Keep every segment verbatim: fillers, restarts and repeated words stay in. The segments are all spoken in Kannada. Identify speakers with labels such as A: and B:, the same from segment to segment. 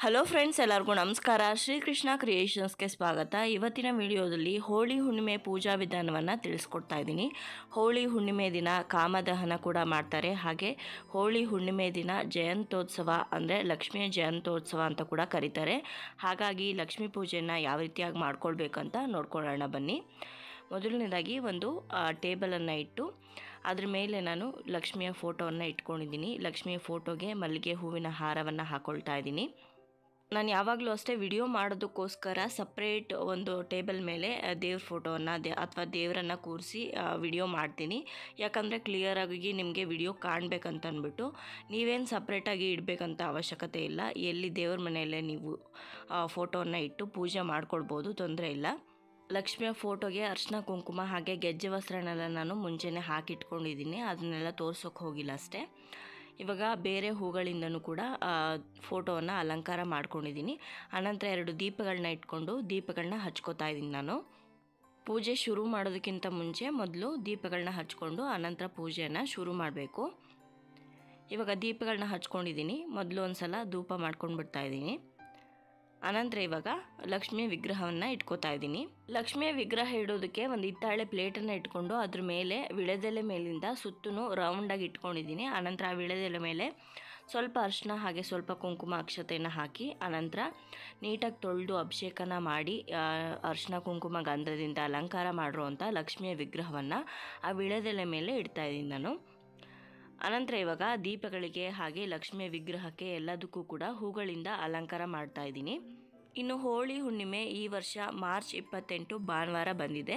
A: ಹಲೋ ಫ್ರೆಂಡ್ಸ್, ಎಲ್ಲರಿಗೂ ನಮಸ್ಕಾರ. ಶ್ರೀಕೃಷ್ಣ ಕ್ರಿಯೇಷನ್ಸ್ಗೆ ಸ್ವಾಗತ. ಇವತ್ತಿನ ವಿಡಿಯೋದಲ್ಲಿ ಹೋಳಿ ಹುಣ್ಣಿಮೆ ಪೂಜಾ ವಿಧಾನವನ್ನು ತಿಳಿಸ್ಕೊಡ್ತಾ ಇದ್ದೀನಿ. ಹೋಳಿ ಹುಣ್ಣಿಮೆ ದಿನ ಕಾಮದಹನ ಕೂಡ ಮಾಡ್ತಾರೆ. ಹಾಗೆ ಹೋಳಿ ಹುಣ್ಣಿಮೆ ದಿನ ಜಯಂತ್ಯೋತ್ಸವ ಅಂದರೆ ಲಕ್ಷ್ಮಿಯ ಜಯಂತ್ಯೋತ್ಸವ ಅಂತ ಕೂಡ ಕರೀತಾರೆ. ಹಾಗಾಗಿ ಲಕ್ಷ್ಮೀ ಪೂಜೆಯನ್ನು ಯಾವ ರೀತಿಯಾಗಿ ಮಾಡ್ಕೊಳ್ಬೇಕಂತ ನೋಡ್ಕೊಳ್ಳೋಣ ಬನ್ನಿ. ಮೊದಲನೇದಾಗಿ ಒಂದು ಟೇಬಲನ್ನು ಇಟ್ಟು ಅದ್ರ ಮೇಲೆ ನಾನು ಲಕ್ಷ್ಮಿಯ ಫೋಟೋವನ್ನು ಇಟ್ಕೊಂಡಿದ್ದೀನಿ. ಲಕ್ಷ್ಮಿಯ ಫೋಟೋಗೆ ಮಲ್ಲಿಗೆ ಹೂವಿನ ಹಾರವನ್ನು ಹಾಕ್ಕೊಳ್ತಾ ಇದ್ದೀನಿ. ನಾನು ಯಾವಾಗಲೂ ಅಷ್ಟೇ ವಿಡಿಯೋ ಮಾಡೋದಕ್ಕೋಸ್ಕರ ಸಪ್ರೇಟ್ ಒಂದು ಟೇಬಲ್ ಮೇಲೆ ದೇವ್ರ ಫೋಟೋವನ್ನು ದೇ ಅಥವಾ ದೇವರನ್ನು ಕೂರಿಸಿ ವಿಡಿಯೋ ಮಾಡ್ತೀನಿ. ಯಾಕಂದರೆ ಕ್ಲಿಯರಾಗಿ ನಿಮಗೆ ವಿಡಿಯೋ ಕಾಣಬೇಕಂತ ಅಂದ್ಬಿಟ್ಟು ನೀವೇನು ಸಪ್ರೇಟಾಗಿ ಇಡಬೇಕಂತ ಅವಶ್ಯಕತೆ ಇಲ್ಲ. ಎಲ್ಲಿ ದೇವ್ರ ಮನೆಯಲ್ಲೇ ನೀವು ಫೋಟೋವನ್ನು ಇಟ್ಟು ಪೂಜೆ ಮಾಡ್ಕೊಳ್ಬೋದು, ತೊಂದರೆ ಇಲ್ಲ. ಲಕ್ಷ್ಮಿಯ ಫೋಟೋಗೆ ಅರ್ಶಿನ ಕುಂಕುಮ ಹಾಗೆ ಗೆಜ್ಜೆ ವಸ್ತ್ರನೆಲ್ಲ ನಾನು ಮುಂಚೆನೇ ಹಾಕಿಟ್ಕೊಂಡಿದ್ದೀನಿ. ಅದನ್ನೆಲ್ಲ ತೋರ್ಸೋಕೆ ಹೋಗಿಲ್ಲ ಅಷ್ಟೇ. ಇವಾಗ ಬೇರೆ ಹೂಗಳಿಂದನೂ ಕೂಡ ಫೋಟೋವನ್ನು ಅಲಂಕಾರ ಮಾಡ್ಕೊಂಡಿದ್ದೀನಿ. ಆನಂತರ ಎರಡು ದೀಪಗಳನ್ನ ಇಟ್ಕೊಂಡು ದೀಪಗಳನ್ನ ಹಚ್ಕೋತಾ ಇದ್ದೀನಿ. ನಾನು ಪೂಜೆ ಶುರು ಮಾಡೋದಕ್ಕಿಂತ ಮುಂಚೆ ಮೊದಲು ದೀಪಗಳನ್ನ ಹಚ್ಕೊಂಡು ಆನಂತರ ಪೂಜೆಯನ್ನು ಶುರು ಮಾಡಬೇಕು. ಇವಾಗ ದೀಪಗಳನ್ನ ಹಚ್ಕೊಂಡಿದ್ದೀನಿ. ಮೊದಲು ಒಂದು ಸಲ ಧೂಪ ಮಾಡ್ಕೊಂಡು ಬಿಡ್ತಾ ಇದ್ದೀನಿ. ಅನಂತರ ಇವಾಗ ಲಕ್ಷ್ಮಿಯ ವಿಗ್ರಹವನ್ನು ಇಟ್ಕೋತಾ ಇದ್ದೀನಿ. ಲಕ್ಷ್ಮಿಯ ವಿಗ್ರಹ ಇಡೋದಕ್ಕೆ ಒಂದು ಹಿತ್ತಾಳೆ ಪ್ಲೇಟನ್ನು ಇಟ್ಕೊಂಡು ಅದ್ರ ಮೇಲೆ ವಿಳೆದೆಲೆ ಮೇಲಿಂದ ಸುತ್ತೂ ರೌಂಡಾಗಿ ಇಟ್ಕೊಂಡಿದ್ದೀನಿ. ಆನಂತರ ಆ ವಿಳೆದೆಲೆ ಮೇಲೆ ಸ್ವಲ್ಪ ಅರಿಶಿನ ಹಾಗೆ ಸ್ವಲ್ಪ ಕುಂಕುಮ ಅಕ್ಷತೆಯನ್ನು ಹಾಕಿ ಅನಂತರ ನೀಟಾಗಿ ತೊಳೆದು ಅಭಿಷೇಕನ ಮಾಡಿ ಅರಿಶಿನ ಕುಂಕುಮ ಗಂಧದಿಂದ ಅಲಂಕಾರ ಮಾಡಿರುವಂಥ ಲಕ್ಷ್ಮಿಯ ವಿಗ್ರಹವನ್ನು ಆ ವಿಳೆದೆಲೆ ಮೇಲೆ ಇಡ್ತಾ ಇದ್ದೀನಿ ನಾನು. ಅನಂತರ ಇವಾಗ ದೀಪಗಳಿಗೆ ಹಾಗೆ ಲಕ್ಷ್ಮಿಯ ವಿಗ್ರಹಕ್ಕೆ ಎಲ್ಲದಕ್ಕೂ ಕೂಡ ಹೂಗಳಿಂದ ಅಲಂಕಾರ ಮಾಡ್ತಾ ಇದ್ದೀನಿ. ಇನ್ನು ಹೋಳಿ ಹುಣ್ಣಿಮೆ ಈ ವರ್ಷ ಮಾರ್ಚ್ ಇಪ್ಪತ್ತೆಂಟು ಭಾನುವಾರ ಬಂದಿದೆ.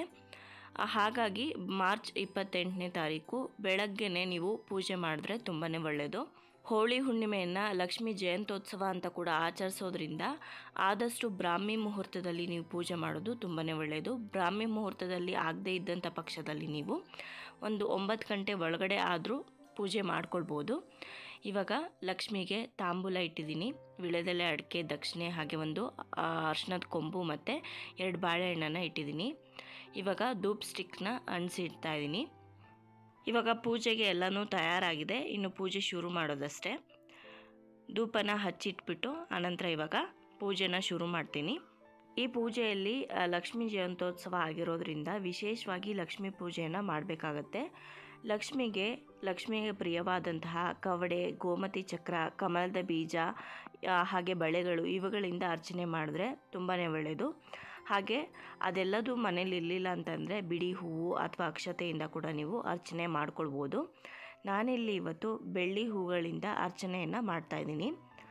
A: ಹಾಗಾಗಿ ಮಾರ್ಚ್ ಇಪ್ಪತ್ತೆಂಟನೇ ತಾರೀಕು ಬೆಳಗ್ಗೆನೇ ನೀವು ಪೂಜೆ ಮಾಡಿದ್ರೆ ತುಂಬಾ ಒಳ್ಳೆಯದು. ಹೋಳಿ ಹುಣ್ಣಿಮೆಯನ್ನು ಲಕ್ಷ್ಮೀ ಜಯಂತ್ಯೋತ್ಸವ ಅಂತ ಕೂಡ ಆಚರಿಸೋದ್ರಿಂದ ಆದಷ್ಟು ಬ್ರಾಹ್ಮಿ ಮುಹೂರ್ತದಲ್ಲಿ ನೀವು ಪೂಜೆ ಮಾಡೋದು ತುಂಬಾ ಒಳ್ಳೆಯದು. ಬ್ರಾಹ್ಮಿ ಮುಹೂರ್ತದಲ್ಲಿ ಆಗದೇ ಇದ್ದಂಥ ಪಕ್ಷದಲ್ಲಿ ನೀವು ಒಂದು ಒಂಬತ್ತು ಗಂಟೆ ಒಳಗಡೆ ಆದರೂ ಪೂಜೆ ಮಾಡ್ಕೊಳ್ಬೋದು. ಇವಾಗ ಲಕ್ಷ್ಮಿಗೆ ತಾಂಬೂಲ ಇಟ್ಟಿದ್ದೀನಿ. ವಿಳೆದೆಲೆ, ಅಡಿಕೆ, ದಕ್ಷಿಣೆ ಹಾಗೆ ಒಂದು ಅರ್ಶಿನದ ಕೊಂಬು ಮತ್ತು ಎರಡು ಬಾಳೆಹಣ್ಣನ್ನು ಇಟ್ಟಿದ್ದೀನಿ. ಇವಾಗ ಧೂಪ್ ಸ್ಟಿಕ್ನ ಅಂಟಿಸಿಡ್ತಾ ಇದ್ದೀನಿ. ಇವಾಗ ಪೂಜೆಗೆ ಎಲ್ಲನೂ ತಯಾರಾಗಿದೆ. ಇನ್ನು ಪೂಜೆ ಶುರು ಮಾಡೋದಷ್ಟೇ. ಧೂಪನ ಹಚ್ಚಿಟ್ಬಿಟ್ಟು ಆನಂತರ ಇವಾಗ ಪೂಜೆನ ಶುರು ಮಾಡ್ತೀನಿ. ಈ ಪೂಜೆಯಲ್ಲಿ ಲಕ್ಷ್ಮೀ ಜಯಂತ್ಯೋತ್ಸವ ಆಗಿರೋದ್ರಿಂದ ವಿಶೇಷವಾಗಿ ಲಕ್ಷ್ಮೀ ಪೂಜೆಯನ್ನು ಮಾಡಬೇಕಾಗತ್ತೆ. ಲಕ್ಷ್ಮಿಗೆ ಲಕ್ಷ್ಮಿಗೆ ಪ್ರಿಯವಾದಂತಹ ಕವಡೆ, ಗೋಮತಿ ಚಕ್ರ, ಕಮಲದ ಬೀಜ ಹಾಗೆ ಬಳೆಗಳು ಇವುಗಳಿಂದ ಅರ್ಚನೆ ಮಾಡಿದ್ರೆ ತುಂಬಾ ಒಳ್ಳೆಯದು. ಹಾಗೆ ಅದೆಲ್ಲದೂ ಮನೇಲಿ ಇರಲಿಲ್ಲ ಅಂತಂದರೆ ಬಿಡಿ ಹೂವು ಅಥವಾ ಅಕ್ಷತೆಯಿಂದ ಕೂಡ ನೀವು ಅರ್ಚನೆ ಮಾಡ್ಕೊಳ್ಬೋದು. ನಾನಿಲ್ಲಿ ಇವತ್ತು ಬೆಳ್ಳಿ ಹೂಗಳಿಂದ ಅರ್ಚನೆಯನ್ನು ಮಾಡ್ತಾಯಿದ್ದೀನಿ.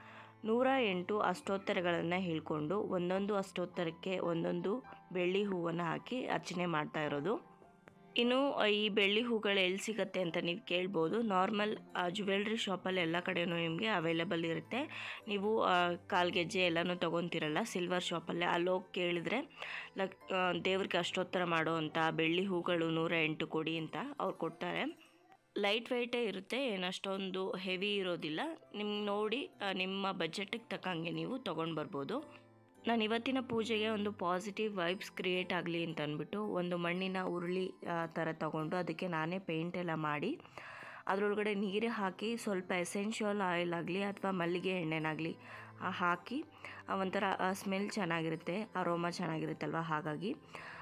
A: ನೂರ ಎಂಟು ಅಷ್ಟೋತ್ತರಗಳನ್ನು ಹೇಳ್ಕೊಂಡು ಒಂದೊಂದು ಅಷ್ಟೋತ್ತರಕ್ಕೆ ಒಂದೊಂದು ಬೆಳ್ಳಿ ಹೂವನ್ನು ಹಾಕಿ ಅರ್ಚನೆ ಮಾಡ್ತಾ ಇರೋದು. ಇನ್ನು ಈ ಬೆಳ್ಳಿ ಹೂಗಳು ಎಲ್ಲಿ ಸಿಗುತ್ತೆ ಅಂತ ನೀವು ಕೇಳ್ಬೋದು. ನಾರ್ಮಲ್ ಜ್ಯುವೆಲ್ರಿ ಶಾಪಲ್ಲಿ ಎಲ್ಲ ಕಡೆಯೂ ನಿಮಗೆ ಅವೈಲೇಬಲ್ ಇರುತ್ತೆ. ನೀವು ಕಾಲ್ಗೆಜ್ಜೆ ಎಲ್ಲನೂ ತೊಗೊತಿರಲ್ಲ ಸಿಲ್ವರ್ ಶಾಪಲ್ಲೇ, ಅಲ್ಲೋಗಿ ಕೇಳಿದ್ರೆ ಲಕ್ ದೇವ್ರಿಗೆ ಅಷ್ಟೋತ್ತರ ಮಾಡುವಂಥ ಬೆಳ್ಳಿ ಹೂಗಳು ನೂರ ಎಂಟು ಕೊಡಿ ಅಂತ ಅವ್ರು ಕೊಡ್ತಾರೆ. ಲೈಟ್ ವೆಯ್ಟೇ ಇರುತ್ತೆ, ಏನಷ್ಟೊಂದು ಹೆವಿ ಇರೋದಿಲ್ಲ. ನಿಮ್ಗೆ ನೋಡಿ ನಿಮ್ಮ ಬಜೆಟಿಗೆ ತಕ್ಕಂಗೆ ನೀವು ತೊಗೊಂಡು ಬರ್ಬೋದು. ನಾನು ಇವತ್ತಿನ ಪೂಜೆಗೆ ಒಂದು ಪಾಸಿಟಿವ್ ವೈಬ್ಸ್ ಕ್ರಿಯೇಟ್ ಆಗಲಿ ಅಂತ ಅಂದ್ಬಿಟ್ಟು ಒಂದು ಮಣ್ಣಿನ ಉರುಳಿ ಥರ ತೊಗೊಂಡು ಅದಕ್ಕೆ ನಾನೇ ಪೇಂಟೆಲ್ಲ ಮಾಡಿ ಅದರೊಳಗಡೆ ನೀರು ಹಾಕಿ ಸ್ವಲ್ಪ ಎಸೆನ್ಷಿಯಲ್ ಆಯಿಲ್ ಆಗಲಿ ಅಥವಾ ಮಲ್ಲಿಗೆ ಎಣ್ಣೆನಾಗಲಿ ಹಾಕಿ ಒಂಥರ ಸ್ಮೆಲ್ ಚೆನ್ನಾಗಿರುತ್ತೆ, ಅರೋಮಾ ಚೆನ್ನಾಗಿರುತ್ತಲ್ವ, ಹಾಗಾಗಿ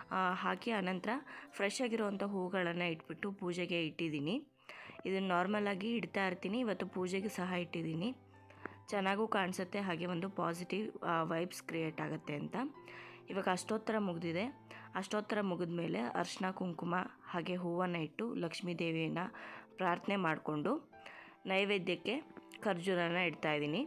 A: ಹಾಕಿ ಆನಂತರ ಫ್ರೆಶ್ ಆಗಿರುವಂಥ ಹೂಗಳನ್ನು ಇಟ್ಬಿಟ್ಟು ಪೂಜೆಗೆ ಇಟ್ಟಿದ್ದೀನಿ. ಇದನ್ನು ನಾರ್ಮಲಾಗಿ ಇಡ್ತಾ ಇರ್ತೀನಿ. ಇವತ್ತು ಪೂಜೆಗೆ ಸಹ ಇಟ್ಟಿದ್ದೀನಿ. ಚೆನ್ನಾಗೂ ಕಾಣಿಸುತ್ತೆ, ಹಾಗೆ ಒಂದು ಪಾಸಿಟಿವ್ ವೈಬ್ಸ್ ಕ್ರಿಯೇಟ್ ಆಗುತ್ತೆ ಅಂತ. ಇವಾಗ ಅಷ್ಟೋತ್ತರ ಮುಗಿದಿದೆ. ಅಷ್ಟೋತ್ತರ ಮುಗಿದ ಮೇಲೆ ಅರ್ಶಿನ ಕುಂಕುಮ ಹಾಗೆ ಹೂವನ್ನು ಇಟ್ಟು ಲಕ್ಷ್ಮೀ ದೇವಿಯನ್ನು ಪ್ರಾರ್ಥನೆ ಮಾಡಿಕೊಂಡು ನೈವೇದ್ಯಕ್ಕೆ ಖರ್ಜೂರನ ಇಡ್ತಾಯಿದ್ದೀನಿ.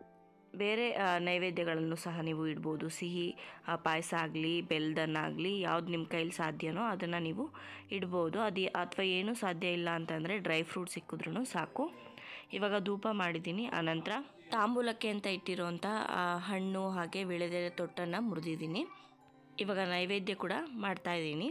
A: ಬೇರೆ ನೈವೇದ್ಯಗಳನ್ನು ಸಹ ನೀವು ಇಡ್ಬೋದು. ಸಿಹಿ ಪಾಯಸ ಆಗಲಿ, ಬೆಲ್ಲದನ್ನಾಗಲಿ, ಯಾವ್ದು ನಿಮ್ಮ ಕೈಲಿ ಸಾಧ್ಯನೋ ಅದನ್ನು ನೀವು ಇಡ್ಬೋದು. ಅದು ಅಥವಾ ಏನೂ ಸಾಧ್ಯ ಇಲ್ಲ ಅಂತಂದರೆ ಡ್ರೈ ಫ್ರೂಟ್ಸ್ ಸಿಕ್ಕಿದ್ರೂ ಸಾಕು. ಇವಾಗ ಧೂಪ ಮಾಡಿದ್ದೀನಿ. ಆನಂತರ ತಾಂಬೂಲಕ್ಕೆ ಅಂತ ಇಟ್ಟಿರೋಂಥ ಹಣ್ಣು ಹಾಗೆ ವಿಳೆದೆಲೆ ತೊಟ್ಟನ್ನು ಮುರಿದಿದ್ದೀನಿ. ಇವಾಗ ನೈವೇದ್ಯ ಕೂಡ ಮಾಡ್ತಾಯಿದ್ದೀನಿ.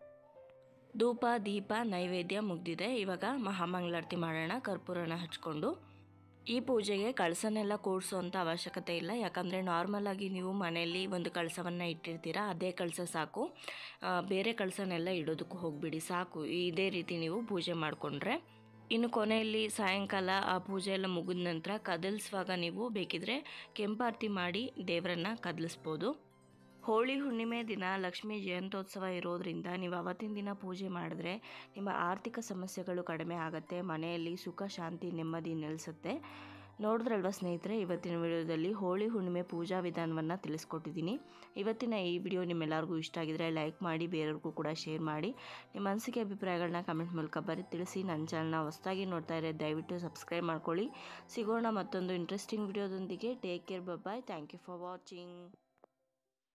A: ಧೂಪ ದೀಪ ನೈವೇದ್ಯ ಮುಗಿದಿದೆ. ಇವಾಗ ಮಹಾಮಂಗಳಾರತಿ ಮಾಡೋಣ ಕರ್ಪೂರನ ಹಚ್ಕೊಂಡು. ಈ ಪೂಜೆಗೆ ಕಳಸನೆಲ್ಲ ಕೂಡಿಸೋಂಥ ಅವಶ್ಯಕತೆ ಇಲ್ಲ. ಯಾಕಂದರೆ ನಾರ್ಮಲಾಗಿ ನೀವು ಮನೆಯಲ್ಲಿ ಒಂದು ಕಳಸವನ್ನು ಇಟ್ಟಿರ್ತೀರ, ಅದೇ ಕಳಸ ಸಾಕು. ಬೇರೆ ಕಳಸನೆಲ್ಲ ಇಡೋದಕ್ಕೂ ಹೋಗಿಬಿಡಿ, ಸಾಕು. ಇದೇ ರೀತಿ ನೀವು ಪೂಜೆ ಮಾಡಿಕೊಂಡ್ರೆ ಇನ್ನು ಕೊನೆಯಲ್ಲಿ ಸಾಯಂಕಾಲ ಆ ಪೂಜೆ ಎಲ್ಲ ಮುಗಿದ ನಂತರ ಕದಲಿಸುವಾಗ ನೀವು ಬೇಕಿದ್ರೆ ಕೆಂಪಾರತಿ ಮಾಡಿ ದೇವರನ್ನು ಕದಲಿಸ್ಬೋದು. ಹೋಳಿ ಹುಣ್ಣಿಮೆ ದಿನ ಲಕ್ಷ್ಮೀ ಜಯಂತ್ಯೋತ್ಸವ ಇರೋದ್ರಿಂದ ನೀವು ಅವತ್ತಿನ ದಿನ ಪೂಜೆ ಮಾಡಿದ್ರೆ ನಿಮ್ಮ ಆರ್ಥಿಕ ಸಮಸ್ಯೆಗಳು ಕಡಿಮೆ ಆಗುತ್ತೆ, ಮನೆಯಲ್ಲಿ ಸುಖ ಶಾಂತಿ ನೆಮ್ಮದಿ ನೆಲೆಸುತ್ತೆ. ನೋಡಿದ್ರಲ್ವ ಸ್ನೇಹಿತರೆ, ಇವತ್ತಿನ ವಿಡಿಯೋದಲ್ಲಿ ಹೋಳಿ ಹುಣ್ಣಿಮೆ ಪೂಜಾ ವಿಧಾನವನ್ನು ತಿಳಿಸ್ಕೊಟ್ಟಿದ್ದೀನಿ. ಇವತ್ತಿನ ಈ ವಿಡಿಯೋ ನಿಮ್ಮೆಲ್ಲರಿಗೂ ಇಷ್ಟ ಆಗಿದ್ರೆ ಲೈಕ್ ಮಾಡಿ, ಬೇರೆಯವ್ರಿಗೂ ಕೂಡ ಶೇರ್ ಮಾಡಿ. ನಿಮ್ಮ ಅನಿಸಿಕೆ ಅಭಿಪ್ರಾಯಗಳನ್ನ ಕಮೆಂಟ್ ಮೂಲಕ ಬರೀ ತಿಳಿಸಿ. ನನ್ನ ಚಾನಲ್ನ ಹೊಸದಾಗಿ ನೋಡ್ತಾ ಇದ್ರೆ ದಯವಿಟ್ಟು ಸಬ್ಸ್ಕ್ರೈಬ್ ಮಾಡ್ಕೊಳ್ಳಿ. ಸಿಗೋಣ ಮತ್ತೊಂದು ಇಂಟ್ರೆಸ್ಟಿಂಗ್ ವಿಡಿಯೋದೊಂದಿಗೆ. Take care, bye. Thank you for watching.